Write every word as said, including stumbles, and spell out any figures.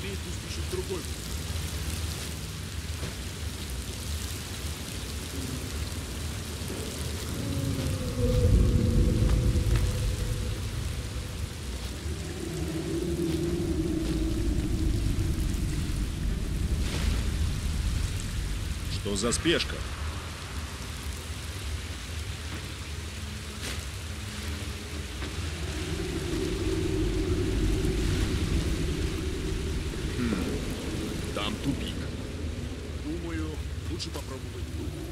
Быстрее пусть ищут другой. Что за спешка? Хм, там тупик. Думаю, лучше попробовать тут.